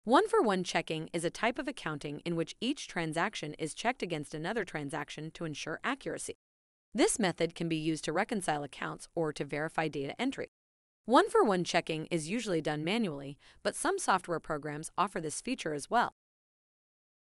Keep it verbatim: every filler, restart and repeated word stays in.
One-for-one checking is a type of accounting in which each transaction is checked against another transaction to ensure accuracy. This method can be used to reconcile accounts or to verify data entry. One-for-one checking is usually done manually, but some software programs offer this feature as well.